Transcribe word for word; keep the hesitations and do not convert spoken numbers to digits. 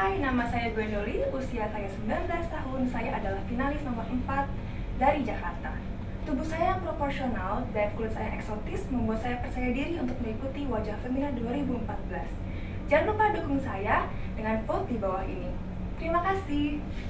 Hai, nama saya Gwendoli, usia saya sembilan belas tahun, saya adalah finalis nomor empat dari Jakarta. Tubuh saya yang proporsional dan kulit saya yang eksotis membuat saya percaya diri untuk mengikuti Wajah Femina dua ribu empat belas. Jangan lupa dukung saya dengan vote di bawah ini. Terima kasih.